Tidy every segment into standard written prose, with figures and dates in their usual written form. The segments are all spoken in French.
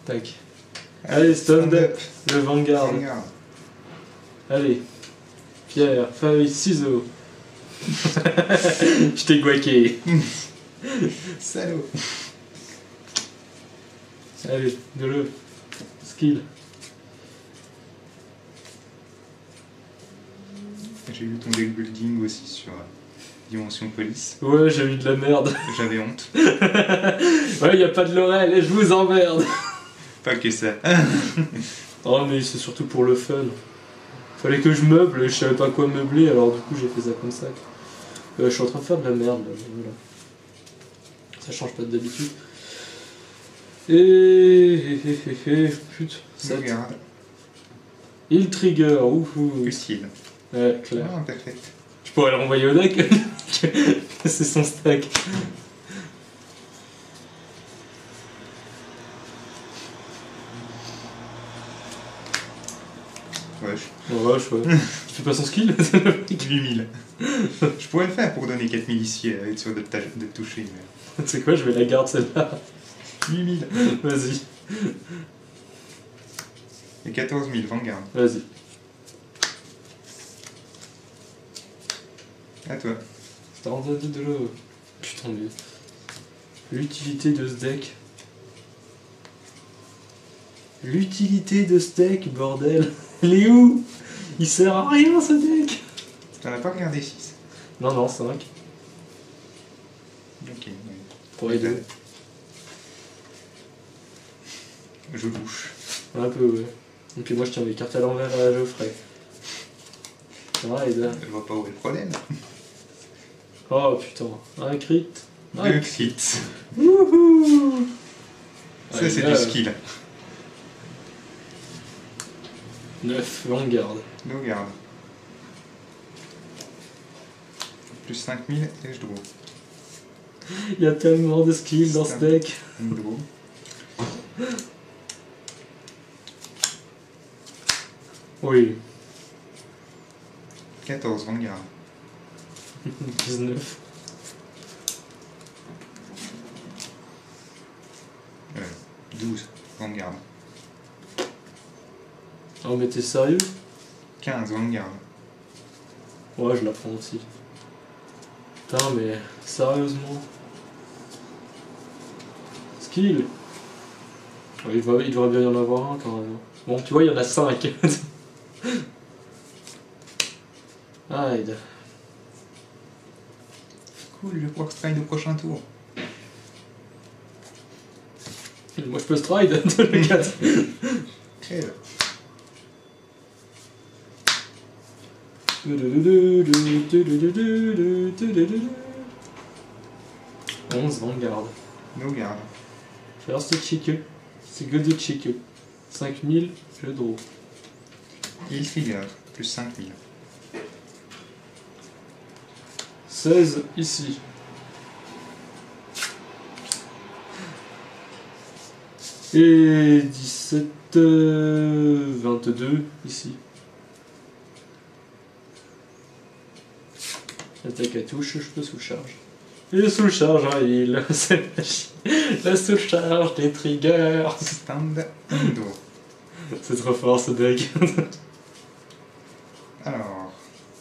Tac. Allez, stand up. Le Vanguard. Allez. Pierre, feuille, ciseaux. Je t'ai guaqué. Salaud. Allez, de le. Skill. J'ai eu ton deck building aussi sur Dimension Police. Ouais, j'ai eu de la merde. J'avais honte. Ouais, y a pas de Laurel et je vous emmerde. Pas que ça. Oh, mais c'est surtout pour le fun. Fallait que je meuble et je savais pas quoi meubler, alors du coup j'ai fait ça comme ça. Je suis en train de faire de la merde là, voilà. Ça change pas d'habitude. Putain, ça. Regarde. Il trigger, ouhou. Utile. Ouais, clair. Ah, parfait. Je pourrais le renvoyer au deck. C'est son stack. Wesh. Oh, vache, ouais. Tu fais pas son skill? 8000. Je pourrais le faire pour donner 4000 ici et être sûr de te toucher. Mais... Tu sais quoi, je vais la garder celle-là. 8000. Vas-y. Et 14000, Vanguard. Vas-y. À toi. T'as entendu de l'eau. Putain, mais. L'utilité de ce deck. L'utilité de ce deck, bordel. Il est où? Il sert à rien ce deck. T'en as pas regardé 6. Non, non, 5. Ok. Oui. Pour les deux. Je bouche. Un peu, ouais. Et puis moi je tiens les cartes à l'envers à Geoffrey. Ouais, là. Je vois pas où est le problème. Oh putain, un crit. Deux crits. Wouhou. Ça Ouais, c'est là, du skill. 9, Vanguard. Nous garde. Plus 5000 et je draw. Il y a tellement de skills dans ce deck. Une draw. Oui. 14 Vanguard. 19. 12 Vanguard. Oh mais t'es sérieux? 15 Vanguard. Ouais, je la prends aussi. Putain mais sérieusement. Skill. Ouais, il devrait bien y en avoir un quand même. Bon, tu vois, il y en a 5. Aïe. Cool, je vais pouvoir stride au prochain tour. Moi je peux stride le 4. Crève. 11 Vanguard. Nous garde. First check. C'est good de check. 5000, je draw. Il figure. Plus 5000. 16 ici. Et 17, 22 ici. Attaque à touche, je peux sous-charge. Et sous-charge en heal, c'est magique. La sous-charge des triggers. Stand Indo. C'est trop fort ce deck. Alors.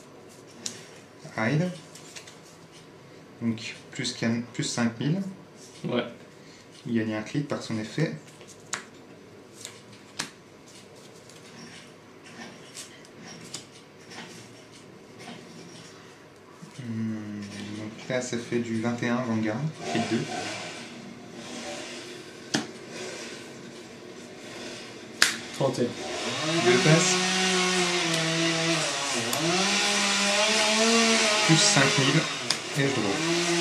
Ride. Donc plus 5000. Ouais. Il gagne un crit par son effet. Donc là ça fait du 21 Vanguard, crit 2. « 31. 2 passes. Plus 5000 et je draw.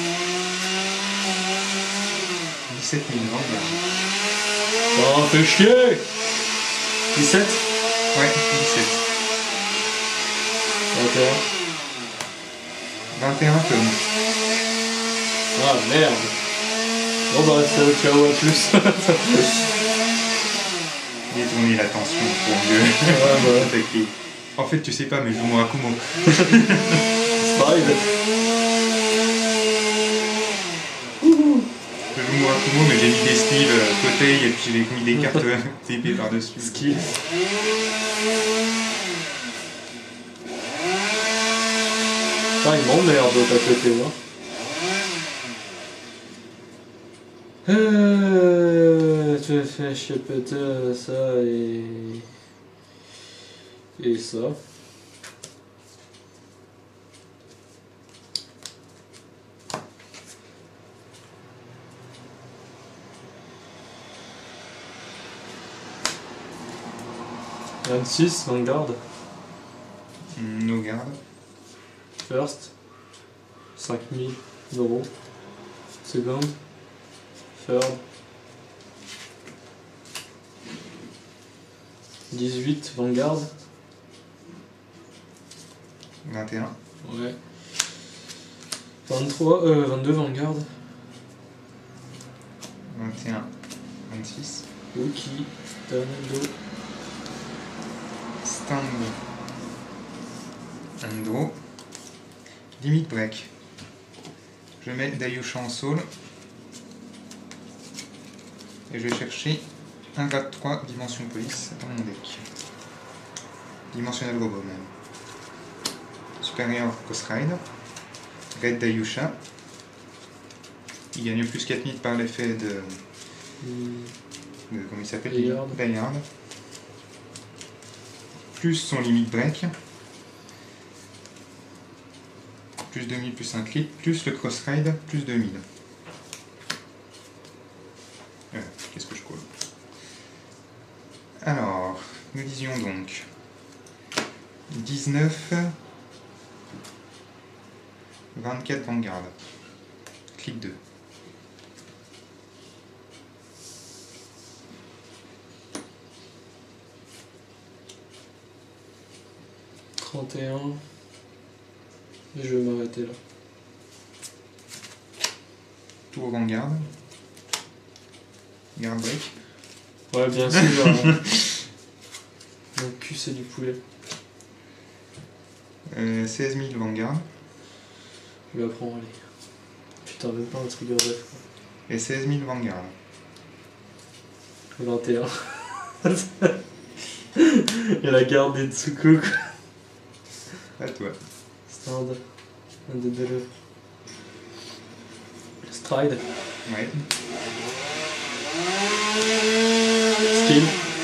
17 000 Vanguard. Oh, fais chier. 17. Ouais, 17. 21. 21 tonnes. Ah merde. Bon bah c'est ciao à plus. Détourner l'attention pour mieux Ouais, bah. attaquer. En fait, tu sais pas, mais joue-moi à Kumo. Stride. Joue-moi. Kumo, mais j'ai mis des styles côté et puis j'ai mis des cartes TP par-dessus. Skill. Putain, il m'emmerde l'autre à côté, moi. Tu fais chier péter ça et ça. « 26, Vanguard, No garde. first, 5000 euros, second, third, 18, Vanguard, 21. ouais, 22, Vanguard, 21. 26. Uki, Tornado, Stand. Endo. Limit break. Je mets Dayusha en soul. Et je vais chercher un grade 3 dimension police dans mon deck. Dimensionnel robot même. Supérieur Ghost Rider. Red Dayusha. Il gagne plus 4000 par l'effet de comment il s'appelle, Bayard. Plus son limit break. Plus 2000 plus un clip. Plus le cross ride. Plus 2000. Qu'est-ce que je colle? Alors, nous disions donc 19, 24 Vanguard. Clip 2. Et je vais m'arrêter là. Tour Vanguard. Guard break. Ouais, bien sûr. Mon cul, c'est du poulet. 16 000 Vanguard. Je vais apprendre, allez. Putain, même pas un trigger def, quoi. Et 16 000 Vanguard. 21. Et la garde des Tsuku, quoi. À toi. Stand. Un des deux. Stride. Ouais. Skill.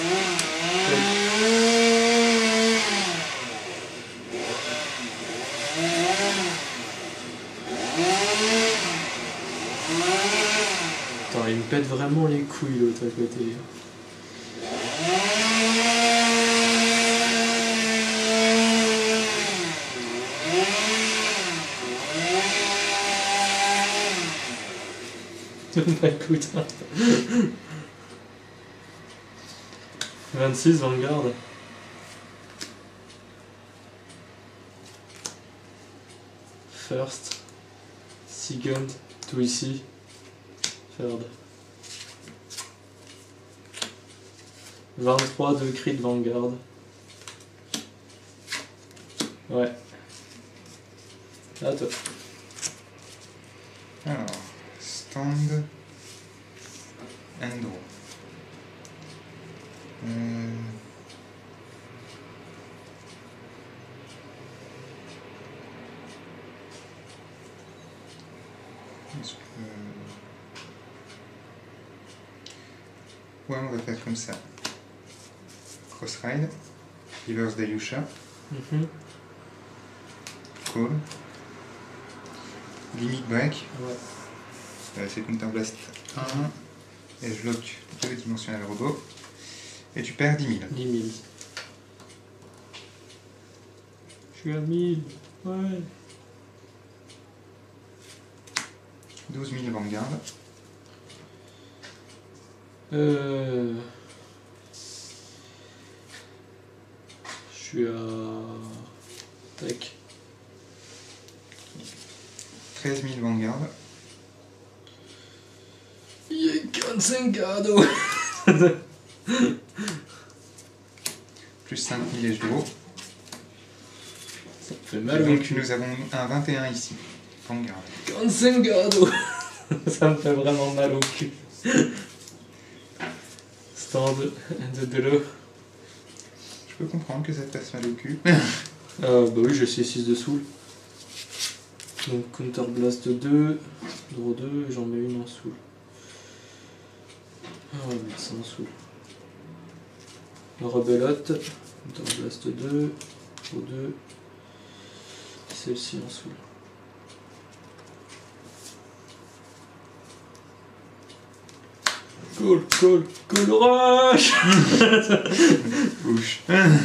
Putain, il me pète vraiment les couilles l'autre à côté. Bah écoute. 26 Vanguard. First. Second. Tout ici. Third. 23 de crit de Vanguard. Ouais. À toi. Alors, stand. Endo. Est-ce que... Ouais, on va faire comme ça. Cross ride. Reverse Dayusha. Call. Limit break. Ouais. C'est Counter Blast 1. Et je lock 2 dimensionnel robot. Et tu perds 10 000. 10 000. Je suis à 1000. Ouais. 12 000 Vanguard. Je suis à... Tac. 13 000 Vanguard. Consengado. Plus 5 000 HDO. Ça me fait mal au Donc cul. nous avons un 21 ici. Vanguard. Consengado. Ça me fait vraiment mal au cul. Stand de l'eau. Je peux comprendre que ça te fasse mal au cul. Bah oui, j'ai 6 de soul. Donc Counter Blast 2, draw 2, et j'en mets une en soul. On va mettre ça en soul. Rebelote, Counter Blast 2, draw 2, et celle-ci en soul. Cool rush. Bouche.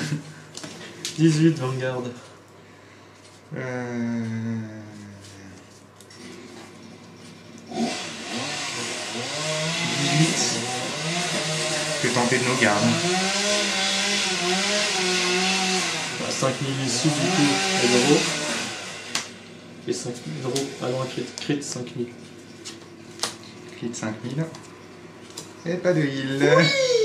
18 Vanguard. Je vais tenter de nos gardes. 5000 ici du coup, et draw. Et 5000 draw. Ah non, crit 5000. Crit 5000. Et pas de heal.